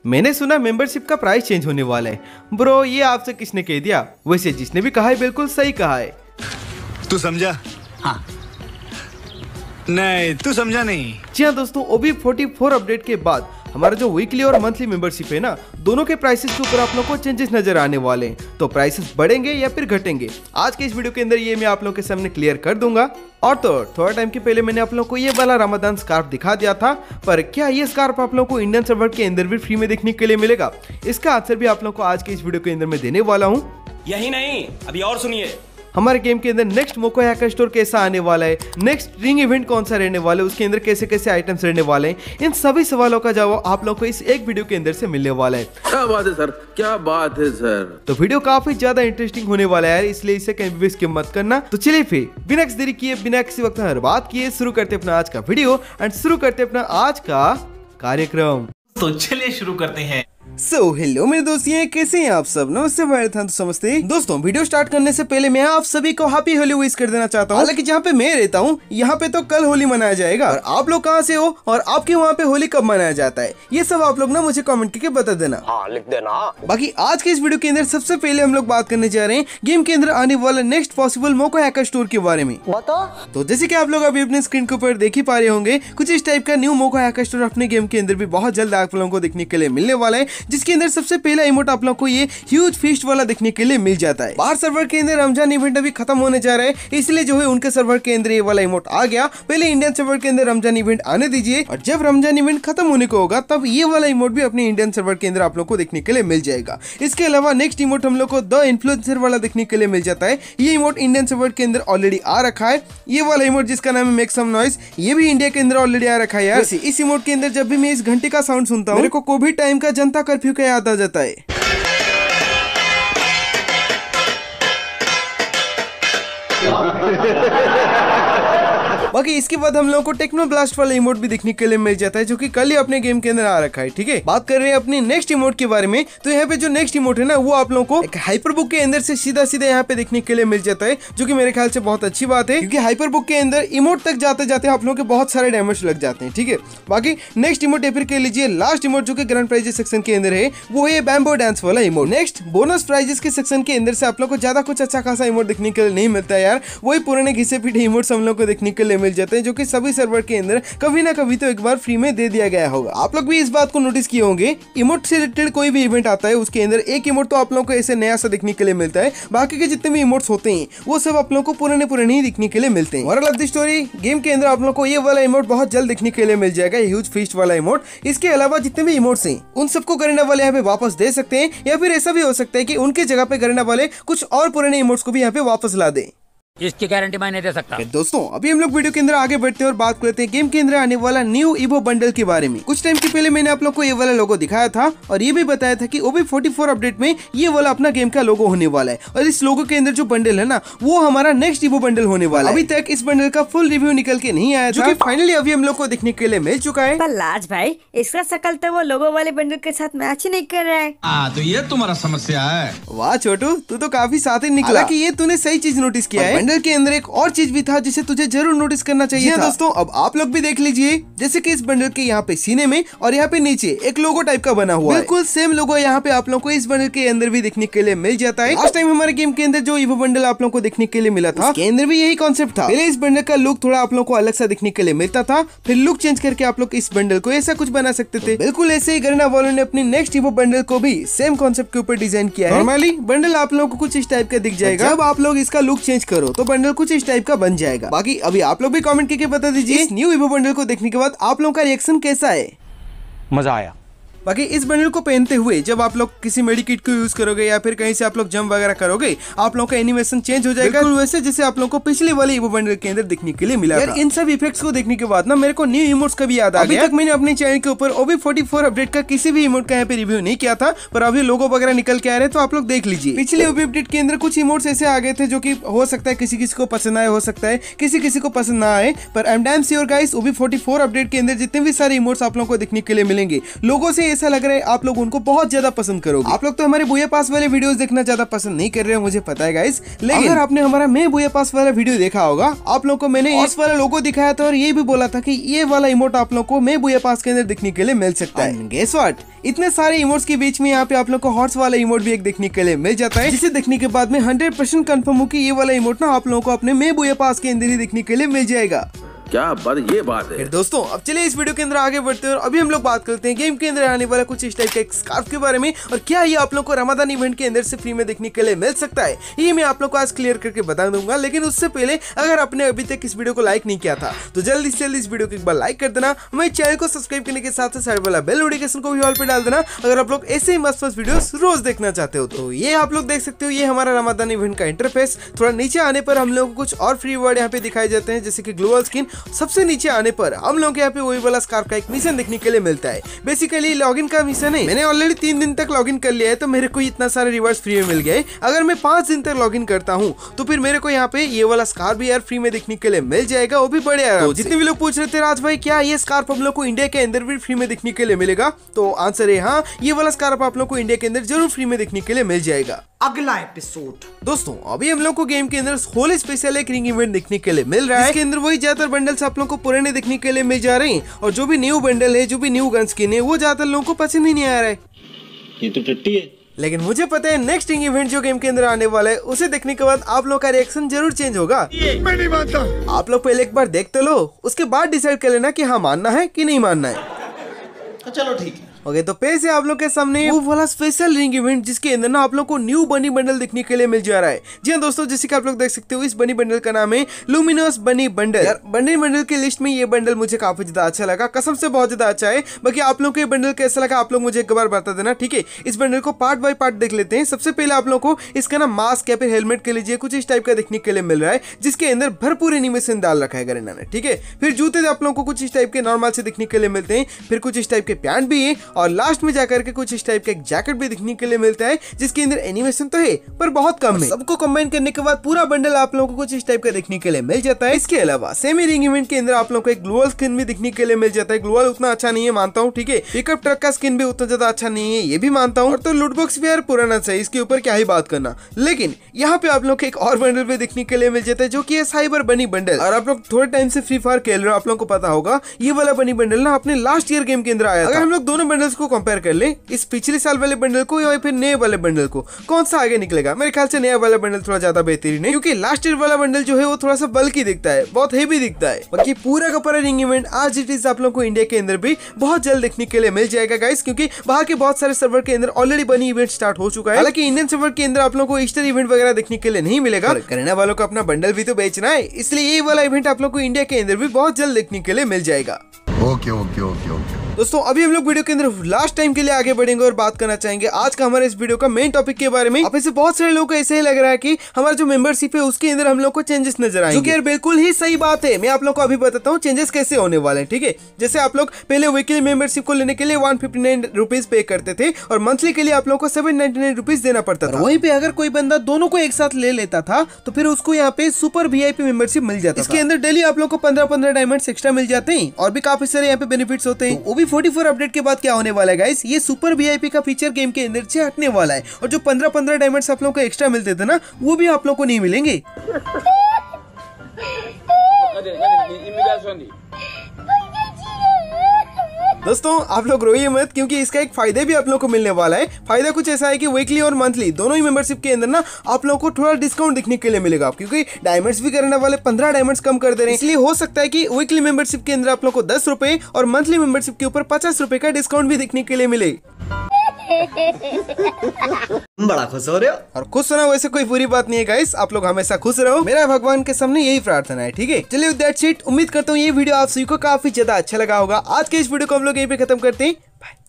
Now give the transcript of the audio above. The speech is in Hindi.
मैंने सुना मेंबरशिप का प्राइस चेंज होने वाला है। ब्रो ये आपसे किसने कह दिया? वैसे जिसने भी कहा है बिल्कुल सही कहा है। तू समझा? हाँ। नहीं तू समझा नहीं। जी हाँ दोस्तों, OB44 अपडेट के बाद हमारा जो वीकली और मंथली मेंबरशिप है ना, दोनों के प्राइसेस के ऊपर आप लोगों को चेंजेस नजर आने वाले हैं। तो प्राइसेस बढ़ेंगे या फिर घटेंगे, आज के इस वीडियो के अंदर ये मैं आप लोगों के सामने क्लियर कर दूंगा। और तो थोड़ा टाइम के पहले मैंने आप लोगों को ये वाला रमजान स्कार्फ दिखा दिया था, पर क्या ये स्कार्फ आप लोगों को इंडियन सर्वर के अंदर भी फ्री में देखने के लिए मिलेगा? इसका आंसर भी आप लोगों को आज के इस वीडियो के अंदर मैं देने वाला हूँ। यही नहीं, अभी और सुनिए। हमारे गेम के अंदर नेक्स्ट मोको हैकर स्टोर कैसा आने वाला है, नेक्स्ट रिंग इवेंट कौन सा रहने वाला है, उसके अंदर कैसे कैसे आइटम्स रहने वाले हैं, इन सभी सवालों का जवाब आप लोगों को इस एक वीडियो के अंदर से मिलने वाला है। क्या बात है सर, क्या बात है सर। तो वीडियो काफी ज्यादा इंटरेस्टिंग होने वाला है यार, इसलिए इसे कहीं भी स्किप मत करना। तो चलिए फिर बिना किसी देरी किए, बिना किसी वक्त हर बात किए शुरू करते अपना आज का वीडियो एंड शुरू करते अपना आज का कार्यक्रम। तो चलिए शुरू करते हैं। हेलो मेरे दोस्त, ये कैसे हैं आप सब? नमस्ते भाई, था तो समझते दोस्तों। वीडियो स्टार्ट करने से पहले मैं आप सभी को हैप्पी होली विश कर देना चाहता हूँ। हालांकि जहाँ पे मैं रहता हूँ यहाँ पे तो कल होली मनाया जाएगा, और आप लोग कहाँ से हो और आपके वहाँ पे होली कब मनाया जाता है, ये सब आप लोग ना मुझे कमेंट करके बता देना। हाँ, लिख देना। बाकी आज के इस वीडियो के अंदर सबसे पहले हम लोग बात करने जा रहे हैं गेम के अंदर आने वाला next possible Moco hacker store के बारे में। तो जैसे की आप लोग अभी अपने स्क्रीन के ऊपर देख ही पा रहे होंगे, कुछ इस टाइप का न्यू मोको हैकर स्टोर अपने गेम के अंदर भी बहुत जल्द आप लोगों को देखने के लिए मिलने वाला है, जिसके अंदर सबसे पहला इमोट आप लोग को ये ह्यूज फीस्ट वाला देखने के लिए मिल जाता है। बाहर सर्वर के अंदर रमजान इवेंट अभी खत्म होने जा रहा है, इसलिए जो है उनके सर्वर के अंदर ये वाला इमोट आ गया। पहले इंडियन सर्वर के अंदर रमजान इवेंट आने दीजिए, और जब रमजान इवेंट खत्म होने को होगा तब ये वाला इमोट भी अपने इंडियन सर्वर के अंदर आप लोग को देखने के लिए मिल जाएगा। इसके अलावा नेक्स्ट इमोट हम लोग को द इन्फ्लुएंसर वाला देखने के लिए मिल जाता है। ये इमोट इंडियन सर्वर के अंदर ऑलरेडी आ रखा है। ये वाला इमोट जिसका नाम है मेक सम नॉइज, ये भी इंडिया के अंदर ऑलरेडी आ रखा है यार। इस इमोट के अंदर जब भी मैं इस घंटे का साउंड सुनता हूँ, मेरे को कोविड टाइम का जनता कर्फ्यू का याद आ जाता है। बाकी इसके बाद हम लोगों को टेक्नो ब्लास्ट वाला इमोट भी देखने के लिए मिल जाता है, जो कि कल ही अपने गेम के अंदर आ रखा है। ठीक है, बात कर रहे हैं अपनी नेक्स्ट इमोट के बारे में। तो यहाँ पे जो नेक्स्ट इमोट है ना, वो आप लोगों को एक हाइपर बुक के अंदर से सीधा सीधा यहाँ पे देखने के लिए मिल जाता है, जो कि मेरे ख्याल से बहुत अच्छी बात है, क्योंकि हाइपर बुक के अंदर इमोट तक जाते जाते आप लोगों के बहुत सारे डैमेज लग जाते हैं। ठीक है, बाकी नेक्स्ट इमोट फिर कह लीजिए लास्ट इमोट जो कि ग्रैंड प्राइजेस सेक्शन के अंदर है, वो है बैम्बो डांस वाला इमोट। नेक्स्ट बोनस प्राइजेस के सेक्शन के अंदर से आप लोग को ज्यादा कुछ अच्छा खासा इमोट देखने के लिए नहीं मिलता है यार, वही पुराने घिसे पीटे इमोट्स हम लोग को देखने के लिए मिल जाते हैं, जो कि सभी सर्वर के अंदर कभी ना कभी तो एक बार फ्री में दे दिया गया होगा। आप लोग भी इस बात को नोटिस किए होंगे, इमोट से रिलेटेड कोई भी इवेंट आता है उसके अंदर एक इमोट तो आप लोगों को ऐसे नया सा देखने के लिए मिलता है, बाकी के जितने भी इमोट्स होते हैं वो सब आप लोगों को पुराने ही दिखने के लिए मिलते हैं। Moral of the story, game के अंदर आप लोगों को ये वाला इमोट बहुत जल्द देखने के लिए मिल जाएगा, ह्यूज फीस्ट वाला इमोट। इसके अलावा जितने भी इमोट्स हैं उन सबको गरीना वाले यहाँ पे वापस दे सकते हैं, या फिर ऐसा भी हो सकता है कि उनके जगह पे गरीना वाले कुछ और पुराने इमोट्स को भी यहाँ पे वापस ला दे। इसकी गारंटी मैं नहीं दे सकता। दोस्तों अभी हम लोग वीडियो के अंदर आगे बढ़ते हैं और बात करते हैं गेम के अंदर आने वाला न्यू इवो बंडल के बारे में। कुछ टाइम के पहले मैंने आप लोग को ये वाला लोगो दिखाया था, और ये भी बताया था कि OB44 अपडेट में ये वाला अपना गेम का लोगो होने वाला है, और इस लोगो के अंदर जो बंडल है ना, वो हमारा नेक्स्ट इवो बंडल होने वाला है। अभी तक इस बंडल का फुल रिव्यू निकल के नहीं आया, जो कि फाइनली अभी हम लोग को देखने के लिए मिल चुका है। पर लाज भाई, इसका शकल तो वो लोगो वाले बंडल के साथ मैच ही नहीं कर रहा है। तो ये तुम्हारा समस्या है। वाह छोटू, तू तो काफी साथ निकला कि ये तूने सही चीज नोटिस किया है। बंडल के अंदर एक और चीज भी था जिसे तुझे जरूर नोटिस करना चाहिए था। दोस्तों अब आप लोग भी देख लीजिए, जैसे कि इस बंडल के यहाँ पे सीने में और यहाँ पे नीचे एक लोगो टाइप का बना हुआ है, बिल्कुल सेम लोगो यहाँ पे आप लोगों को इस बंडल के अंदर भी देखने के लिए मिल जाता है। लास्ट टाइम हमारे गेम के अंदर जो इवो बंडल आप लोगों को देखने के लिए मिला था, उसके अंदर भी यही कॉन्सेप्ट था। पहले इस बंडल का लुक थोड़ा आप लोगों को अलग सा देखने के लिए मिलता था, फिर लुक चेंज करके आप लोग इस बंडल को ऐसा कुछ बना सकते थे। बिल्कुल ऐसे ही गरीना वालों ने अपनी नेक्स्ट इवो बंडल को भी सेम कॉन्सेप्ट के ऊपर डिजाइन किया है। नॉर्मली बंडल आप लोगों को कुछ इस टाइप का दिख जाएगा, जब आप लोग इसका लुक चेंज करो तो बंडल कुछ इस टाइप का बन जाएगा। बाकी अभी आप लोग भी कमेंट करके बता दीजिए इस न्यू इवो बंडल को देखने के बाद आप लोगों का रिएक्शन कैसा है। मजा आया। बाकी इस बंडल को पहनते हुए जब आप लोग किसी मेडिकिट को यूज करोगे या फिर कहीं से आप लोग जंप वगैरह करोगे, आप लोगों का एनिमेशन चेंज हो जाएगा, वैसे जैसे आप लोगों को पिछले वाले इवो बंडल के अंदर देखने के लिए मिला था। इन सब इफेक्ट्स को देखने के बाद ना मेरे को न्यू इमोट्स का भी याद आ गया। अभी तक मैंने अपने चैनल के ऊपर OB44 अपडेट का किसी भी इमोट का यहाँ पे रिव्यू नहीं किया था, पर अभी लोगो वगैरह निकल के आ रहे हैं, तो आप लोग देख लीजिए। पिछले OB अपडेट के अंदर कुछ इमोट्स ऐसे आ गए थे जो कि हो सकता है किसी किसी को पसंद आए, हो सकता है किसी किसी को पसंद ना आए, पर I am damn sure guys OB44 update के अंदर जितने भी सारे इमोट्स आप लोगों को देखने के लिए मिलेंगे, लोगों से ऐसा लग रहा है आप लोग उनको बहुत ज्यादा पसंद करोगे। आप लोग तो हमारे बुया पास वाले वीडियोस देखना ज्यादा पसंद नहीं कर रहे हो, मुझे पता है गाइस, लेकिन अगर आपने हमारा मैं बुया पास वाला वीडियो देखा होगा, आप लोग को मैंने इस वाला लोगो दिखाया था और ये भी बोला था कि ये वाला इमोट आप लोग को मैं बुया पास के अंदर देखने के लिए मिल सकता है। गेस व्हाट, इतने सारे इमोट्स के बीच में यहाँ पे आप लोग को हॉर्स वाला इमोट भी एक देखने के लिए मिल जाता है, जिसे देखने के बाद में 100% कंफर्म हूँ कि ये वाला इमोट ना आप लोगों को अपने मैं बुया पास के अंदर ही देखने के लिए मिल जाएगा। क्या बात, ये बात है। फिर दोस्तों अब चलिए इस वीडियो के अंदर आगे बढ़ते हैं और अभी हम लोग बात करते हैं गेम के अंदर आने वाला कुछ इस टाइप का एक स्कार्फ के बारे में और क्या ये आप लोग को रमजान इवेंट के अंदर से फ्री में देखने के लिए मिल सकता है, ये मैं आप लोग को आज क्लियर करके बता दूंगा। लेकिन उससे पहले अगर आपने अभी तक इस वीडियो को लाइक नहीं किया था तो जल्दी से जल्दी इस वीडियो को एक बार लाइक कर देना, हमारे चैनल को सब्सक्राइब करने के साथ साइड वाला बेल नोटिफिकेशन को भी ऑल पे डाल देना अगर आप लोग ऐसे ही मस्त मस्त वीडियोस रोज देखना चाहते हो। तो ये आप लोग देख सकते हो, ये हमारा रमजान इवेंट का इंटरफेस। थोड़ा नीचे आने पर हम लोग को कुछ और फ्री वर्ड यहाँ पे दिखाई जाते हैं, जैसे कि ग्लोबल स्किन। सबसे नीचे आने पर हम लोग यहाँ पे वही वाला स्कार्फ का एक मिशन देखने के लिए मिलता है। बेसिकली लॉगिन का मिशन है। मैंने ऑलरेडी 3 दिन तक लॉगिन कर लिया है तो मेरे को इतना सारे रिवार्ड्स फ्री में मिल गए। अगर मैं 5 दिन तक लॉगिन करता हूँ तो फिर मेरे को यहाँ पे ये वाला स्कार्फ भी यार फ्री में देखने के लिए मिल जाएगा, वो भी बड़े आराम से। जितने भी लोग पूछ रहे थे राज भाई क्या ये स्कार्फ हम लोग को इंडिया के अंदर भी फ्री में देखने के लिए मिलेगा, तो आंसर है हाँ, ये वाला स्कार्फ आप लोग को इंडिया के अंदर जरूर फ्री में देखने के लिए मिल जाएगा। अगला एपिसोड दोस्तों अभी हम लोग को गेम के अंदर होली स्पेशल एक रिंग इवेंट देखने के लिए मिल रहा है। इसके अंदर वही ज्यादातर बंडल्स आप लोग को पुराने देखने के लिए मिल जा रहे हैं और जो भी न्यू बंडल है, जो भी न्यू गन स्किन है, वो ज्यादातर लोगों को पसंद ही नहीं आ रहा है। ये तो टट्टी है। लेकिन मुझे पता है नेक्स्ट रिंग इवेंट जो गेम के अंदर आने वाला है उसे देखने के बाद आप लोग का रिएक्शन जरूर चेंज होगा। मैं नहीं मानता। आप लोग पहले एक बार देख तो लो, उसके बाद डिसाइड कर लेना कि हाँ मानना है कि नहीं मानना है। चलो ठीक है। ओके तो पेश है आप लोग के सामने वो वाला स्पेशल रिंग इवेंट जिसके अंदर ना आप लोग को न्यू बनी बंडल देखने के लिए मिल जा रहा है। जी हाँ दोस्तों, जैसे कि आप लोग देख सकते हो इस बनी बंडल का नाम है लुमिनस बनी बंडल। यार बनी बंडल की लिस्ट में ये बंडल मुझे काफी ज्यादा अच्छा लगा, कसम से बहुत ज्यादा अच्छा है। बाकी आप लोग को ये बंडल कैसा लगा आप लोग मुझे एक बार बता देना, ठीक है। इस बंडल को पार्ट बाय पार्ट देख लेते हैं। सबसे पहले आप लोग को इसका ना मास्क या फिर हेलमेट के लीजिए कुछ इस टाइप का देखने के लिए मिल रहा है, जिसके अंदर भरपूर एनिमेशन डाल रखा है गरीना ने, ठीक है। फिर जूते आप लोग को कुछ इस टाइप के नॉर्मल से देखने के लिए मिलते हैं, फिर कुछ इस टाइप के पैंट भी है और लास्ट में जाकर के कुछ इस टाइप का एक जैकेट भी दिखने के लिए मिलता है, जिसके अंदर एनिमेशन तो है पर बहुत कम है। सबको कंबाइन करने के बाद पूरा बंडल आप लोगों को कुछ इस टाइप का देखने के लिए मिल जाता है। इसके अलावा सेमी रिंग इवेंट के अंदर आप लोगों को एक ग्लोबल स्किन भी दिखने के लिए मिल जाता है। ग्लोबल उतना अच्छा नहीं है मानता हूँ, ठीक है। पिकअप ट्रक का स्किन भी उतना ज्यादा अच्छा नहीं है, ये भी मानता हूँ। और तो लूटबॉक्स भी यार पुराना चाहिए, इसके ऊपर क्या ही बात करना। लेकिन यहाँ पे आप लोग को एक और बंडल भी दिखने के लिए मिल जाता है जो की है साइबर बनी बंडल। और आप लोग थोड़े टाइम से फ्री फायर खेल रहे हो, आप लोग को पता होगा ये वाला बनी बंडल ना अपने लास्ट ईयर गेम के अंदर आया था। अगर हम लोग दोनों बंडल्स को कंपेयर कर ले, इस पिछले साल वाले बंडल को या फिर नए वाले बंडल को, कौन सा आगे निकलेगा? मेरे ख्याल से नया वाला बंडल थोड़ा ज्यादा बेहतरीन है, क्योंकि लास्ट ईयर वाला बंडल जो है वो थोड़ा सा बल्कि दिखता है, बहुत हेवी दिखता है। बाकी पूरा का पूरा रिंग इवेंट आज इट इज आप लोग को इंडिया के अंदर भी बहुत जल्द देखने के लिए मिल जाएगा गाइस, क्योंकि बाहर के बहुत सारे सर्वर के अंदर ऑलरेडी बनी इवेंट स्टार्ट हो चुका है। हालांकि इंडियन सर्वर के अंदर आप लोग को ईस्टर इवेंट वगैरह देखने के लिए नहीं मिलेगा। करने वालों को अपना बंडल भी तो बेचना है, इसलिए ये वाला इवेंट आप लोग को इंडिया के अंदर भी बहुत जल्द देखने के लिए मिल जाएगा। ओके ओके ओके ओके दोस्तों अभी हम लोग वीडियो के अंदर लास्ट टाइम के लिए आगे बढ़ेंगे और बात करना चाहेंगे आज का हमारे इस वीडियो का मेन टॉपिक के बारे में। अब ऐसे बहुत सारे लोगों को ऐसे ही लग रहा है कि हमारा जो मेंबरशिप है उसके अंदर हम लोग को चेंजेस नजर आएंगे, जो कि यार बिल्कुल ही सही बात है। मैं आप लोग को अभी बताता हूँ चेंजेस कैसे होने वाले हैं, ठीक है। जैसे आप लोग पहले वीकली मेंबरशिप को लेने के लिए 159 रुपीज पे करते थे और मंथली के लिए आप लोग को 799 रुपीज देना पड़ता था। वहीं पे अगर कोई बंदा दोनों को एक साथ ले लेता था तो फिर उसको यहाँ पे सुपर VIP मेंबरशिप मिल जाता। इसके अंदर डेली आप लोग को 15-15 डायमंड्स एक्स्ट्रा मिल जाते हैं और भी काफी सारे यहाँ पे बेनिफिट्स होते हैं। वो भी 44 अपडेट के बाद क्या होने वाला है गाइस, ये सुपर VIP का फीचर गेम के अंदर से हटने वाला है और जो 15-15 डायमंड्स आप लोगों को एक्स्ट्रा मिलते थे ना, वो भी आप लोग को नहीं मिलेंगे। दोस्तों आप लोग रोइए मत, क्योंकि इसका एक फायदे भी आप लोग को मिलने वाला है। फायदा कुछ ऐसा है कि वीकली और मंथली दोनों ही मेंबरशिप के अंदर ना आप लोगों को थोड़ा डिस्काउंट दिखने के लिए मिलेगा, क्योंकि डायमंड्स भी करने वाले 15 डायमंड्स कम कर दे रहे हैं। इसलिए हो सकता है कि वीकली मेंबरशिप के अंदर आप लोग को 10 रुपए और मंथली मेंबरशिप के ऊपर 50 रुपए का डिस्काउंट भी दिखने के लिए मिले। बड़ा खुश हो रहे हो। और खुश होना वैसे कोई बुरी बात नहीं है गाइस, आप लोग हमेशा खुश रहो, मेरा भगवान के सामने यही प्रार्थना है, ठीक है। चलिए विद दैट शिट, उम्मीद करता हूँ ये वीडियो आप सभी को काफी ज्यादा अच्छा लगा होगा। आज के इस वीडियो को हम लोग यहीं पे खत्म करते हैं, बाय।